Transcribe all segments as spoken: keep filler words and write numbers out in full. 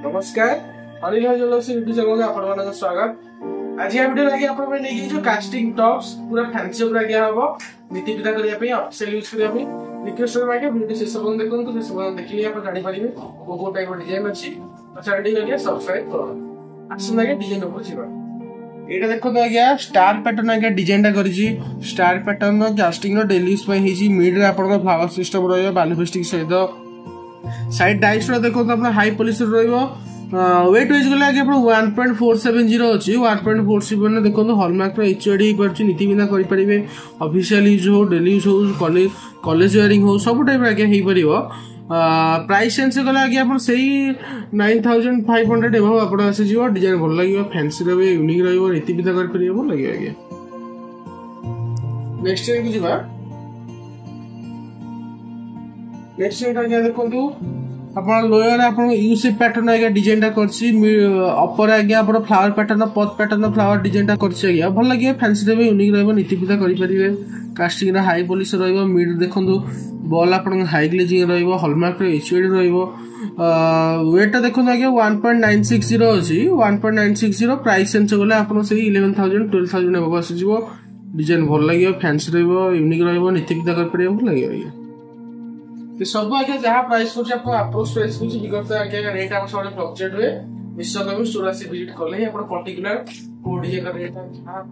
नमस्कार Anil jewellers YouTube channel में आपण मानक स्वागत। आज या वीडियो आगे आपण नै जो कास्टिंग टॉप्स पूरा फैंसी पूरा क्या हबो नीति पिता करिया पे ऑफिशियल यूज करिया पे रिक्वेस्ट मागे वीडियो से सब देखन तो सब देखिए आपण जानि परिबे को को टाइप डिजाइन अछि अच्छा रेडी हो गया सब्सक्राइब करो आसन आगे डिजाइन ऊपर जीवा एटा देखो तो आगे स्टार पैटर्न आगे डिजाइन टा करिछि star pattern no casting no daily use पे हिछि मिड रे आपण फ्लावर सिस्टम रहयो बालुफिस्टिक सहित साइड डाइस रो देखो तो अपना हाई पॉलिश रहइबो वेट वाइज गले आगे अपन one point four seven zero अछि वन पॉइंट फोर सेवन देखो तो हॉलमार्क रो एचओडी ही परछि नीति बिना करि परिबे ऑफिशियल यूज हो डेली यूज हो कॉलेज कॉलेज वेयरिंग हो सब टाइप आगे हे परिबो प्राइस सेंस गले आगे अपन सही नाइन थाउजेंड फाइव हंड्रेड एबो अपन आसे जीवो डिजाइन भल लागियो फैंसी रहबे यूनिक रहइबो नीति बिना करि परिबो भल लागियो आगे नेक्स्ट टाइम जीवा नेक्स्ट एटा क्या देखंतु अपन लोयर अपन यू शेप पैटर्न आगे डिजाइन टा करछि अपर आगे अपन फ्लावर पैटर्न पथ पैटर्न फ्लावर डिजाइन टा करछि आगे भल लागियो फैंसी रहबे यूनिक रहबो नीति पिता करि परिबे कास्टिंग रा हाई पॉलिश रहइबो मिड देखंतु बॉल अपन हाई ग्लेजिंग रहइबो हॉलमार्क रो एचओडी रहइबो वेट देखंतु आगे one point nine six zero अछि one point nine six zero price sense गले अपन सही इलेवन थाउजेंड ट्वेल्व थाउजेंड एबो आसी जीवो डिजाइन भल लागियो फैंसी रहइबो यूनिक रहइबो नीति पिता करि परिबो भल लागियो ये सब आगे जहाँ प्राइस को आपको अप्रोच प्राइस को बिकॉज़ आगे रेट हम सब फ्लक्चुएट हुए विश्व कभी चौरासी विजिट करले ही अपन पर्टिकुलर कोड ये कर रेट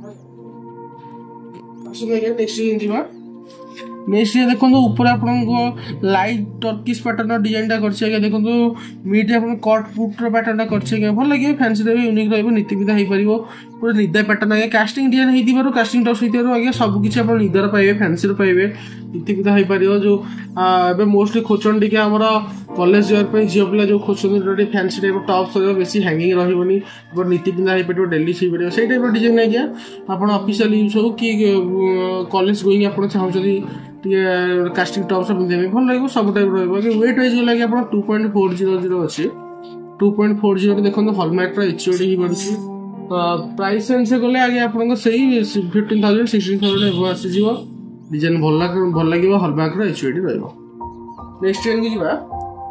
असुमे के नेक्स्ट इन जीवा नेक्स्ट ये देखो ऊपर आपन को लाइट टर्किश पैटर्न डिजाइन टा करछि आगे देखो मीट आपन कट पुट रो पैटर्न टा करछि आगे भल लागे फैंसी रे यूनिक रहइबो नीति बिदा हे परिबो पूरा निदा पैटर्न आगे कास्टिंग डिजाइन हे दिबरो कास्टिंग टॉप सहित आगे सब किछ आपन निदर पाइबे फैंसी रो पाइबे नीति बिदा हे परिबो जो एबे मोस्टली खोचन टिके हमर कॉलेज वेयर पे जियो पिला जो खोचन रे फैंसी रे टॉप सहित बेसी हैंगिंग रहिबोनी पर नीति बिदा हे परिबो डेली से परिबो सेही टाइप डिजाइन आ गया आपन ऑफिशियल यूज हो कि कॉलेज गोइंग आपन चाहौ जदी कास्टिंग टॉप सब देबे भल लागो सब टाइप रहइबो कि वेट वाइज लागे अपन two point four zero zero अछि टू पॉइंट फोर जीरो रे देखन हॉलमार्क रा एचओडी ही बरछि प्राइस सेंस गले आगे आपन को सही फिफ्टीन थाउजेंड सिक्सटीन थाउजेंड एबो आसी जीवो डिजाइन भल लाग भल लागिवो हॉलमार्क रा एचओडी रहइबो नेक्स्ट ट्रेन की जीवा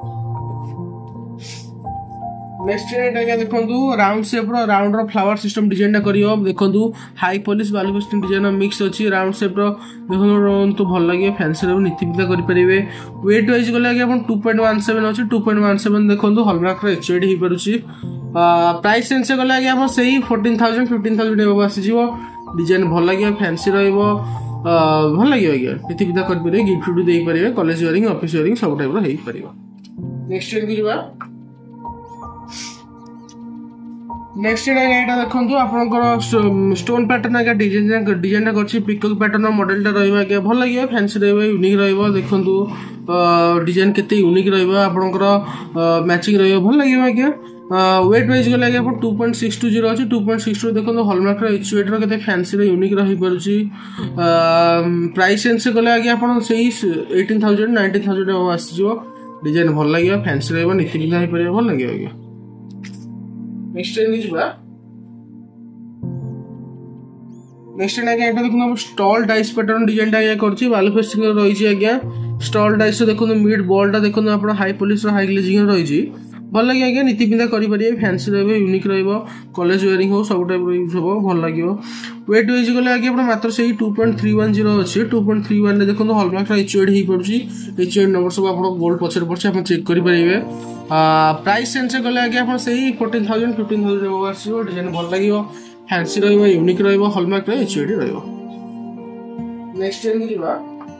नेक्स्ट ट्रेन एटा देखंतु राउंड शेप रो राउंड रो फ्लावर सिस्टम डिजाइन टा करियो देखंतु हाई पॉलिश बालुफिस्टिक डिजाइन मिक्स अछि राउंड शेप रो देखंतु तो भल लागे फैंसी रो नीति बिदा करि परिबे वेट वाइज गले आगे अपन टू पॉइंट वन सेवन अछि टू पॉइंट वन सेवन देखंतु हॉलमार्क रो एचओडी ही परुछि प्राइस सेंस गले आगे अपन सही फोर्टीन थाउजेंड फिफ्टीन थाउजेंड एबो आसी जीवो डिजाइन भल लागे फैंसी रहइबो भल लागियो आगे नीति बिदा करि परिबे गिफ्ट टू देई परिबे कॉलेज वेयरिंग ऑफिस वेयरिंग सब टाइप रो हेई परिबो नेक्स्ट ट्रेन की जीवा नेक्स्ट एटा देखंतु आपनकर स्टोन पैटर्न आगे डिजाइन डिजाइन करछि पिकॉक पैटर्न मॉडल टा रहइबा के भल लागियो फैंसी रहइबो यूनिक रहइबो देखंतु डिजाइन केते यूनिक रहइबो आपनकर मैचिंग रहइबो भल लागियो आगे वेट वाइज गले आगे अपन two point six two zero अछि टू पॉइंट सिक्स टू देखंतु हॉलमार्क रो एचओडी रो केते फैंसी रो यूनिक रहि परछि प्राइस सेंस गले आगे अपन सही एटीन थाउजेंड नाइनटीन थाउजेंड आसी जो डिजाइन भल लागियो फैंसी रहइबो नीति बिदा हे परिबो भल लागियो आगे नेक्स्ट ट्रेन जीवा नेक्स्ट ट्रेन आगे एटा देखुन हम स्टॉल डाइस पैटर्न डिजाइन टा आगे करछि बालुफिस्टिक रहि छि आगे स्टॉल डाइस देखुन मिड बॉल टा देखुन आपण हाई पॉलिश रो हाई ग्लेजिंग रहि छि भल लागे आगे नीति बिदा करि परिबे फैंसी रहबे यूनिक रहइबो कॉलेज वेयरिंग हो सब टाइप रो यूज हो भल लागियो वेट वाइज गले आगे आपण मात्र सही two point three one zero अछि टू पॉइंट थ्री वन रे देखुन हॉलमार्क रा एचओडी ही पड़छि एचओडी नंबर सब आपण गोल्ड पछर पछे आपण चेक करि परिबे प्राइस सेंस गले आगे आपण सही फोर्टीन थाउजेंड फिफ्टीन थाउजेंड एबो आसीबो डिजाइन भल लागियो फैंसी रहइबो यूनिक रहइबो हॉलमार्क रा एचओडी रहइबो नेक्स्ट ट्रेन जीवा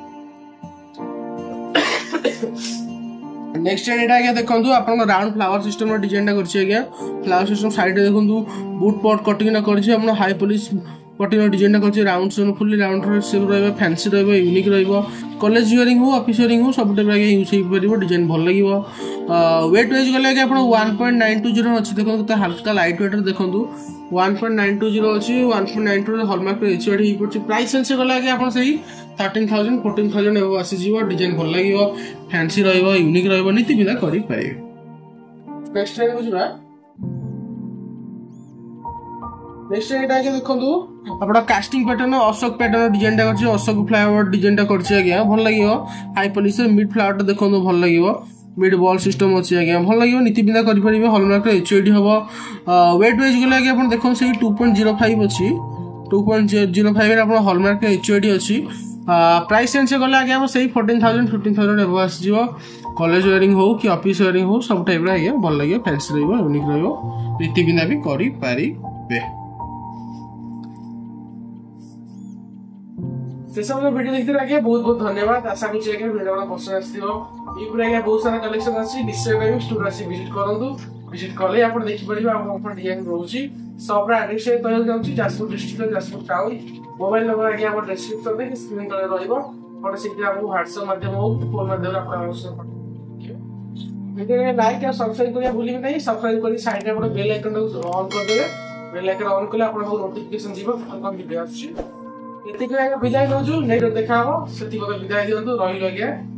नेक्स्ट ट्रेन एटा आगे देखंतु आपण राउंड फ्लावर सिस्टम रो डिजाइन टा करछि आगे फ्लावर सिस्टम साइड रे देखंतु बूट पॉट कटिंग ना करछि आपण हाई पॉलिश कटिंग डिजाइन टा करछि राउंड सोन फुल्ली राउंड रो शेप रहइबो फैंसी रहइबो यूनिक रहइबो कॉलेज वेयरिंग हो ऑफिस वेयरिंग हो सब टाइप आगे यूज हे परिबो डिजाइन भल लागिवो वेट वाइज गले आगे आपण one point nine two zero अछि देखंतु त हल्का लाइट वेट देखंतु one point nine two zero अछि one point nine two hallmark HUID ही पड़छि प्राइस सेंस गले आगे आपण सही थर्टीन थाउजेंड फोर्टीन थाउजेंड एबो आसी जीवो डिजाइन भल लागिवो फैंसी रहइबो यूनिक रहइबो नीति बिदा करि पाइबे नेक्स्ट ट्रेन बुझबा नेक्स्ट एटा आगे देखंतु आपण casting pattern Ashok pattern design टा करछि अशोक फ्लावर डिजाइन टा करछि आगे भल लागियो हाई पॉलिश मिड फ्लावर टा देखंतु भल लागियो मिड बॉल सिस्टम अच्छी आज्ञा भल लगे नीति बिंदा करेंगे हॉलमार्क एच ओडी हम वेट वाइज गले आगे देखो से टू पॉइंट जीरो फाइव अच्छी two point zero five hallmark HUID अच्छी प्राइस रेंज गले आगे हम से फोर्टीन थाउजेंड फिफ्टीन थाउजेंड एवं आस कॉलेज वेयरिंग हो कि ऑफिस वेयरिंग हो सब टाइप आज्ञा भल लगे फैंसी यूनिक रीति बिंदा भी करें। से सब वीडियो देखते आगे बहुत बहुत धन्यवाद आशा करुँचे आगे वीडियो पसंद आसो आगे बहुत सारा कलेक्शन अच्छी निश्चय स्टोर आसी विजिट करूँ विजिट कले आप देखिपारे आप डिजाइन रोचे सब एड्रेस कहना चाहूँगी Jajpur district Jajpur town mobile number आगे आप डिस्क्रिप्शन में स्क्रीन तले रहा सीधे आपको व्हाट्सएप माध्यम हो फोन माध्यम वीडियो लाइक और सब्सक्राइब करने भूल नहीं सब्सक्राइब कर साइड में बेल आइकन ऑन करदे बेल आइकन ऑन कले आपको नोटिफिकेशन जीव कौन वीडियो आसी विदाय नौ नेक्स्ट देखा हम से विदाय दिखाँ रही आज्ञा।